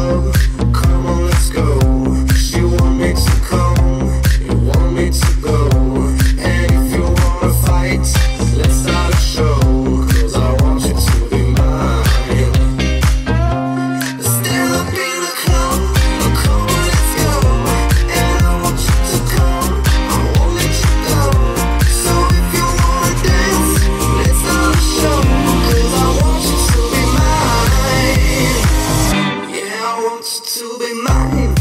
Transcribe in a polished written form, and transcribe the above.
love, come on, let's go. She want me to come, you want me to go. And if you wanna fight, let's start a show. 'Cause I want you to be mine. Stand up in the club, come on, let's go. And I want you to come, I won't let you go. So if you wanna dance, let's start a show. 'Cause I want you to be mine. Yeah, I want you to be mine.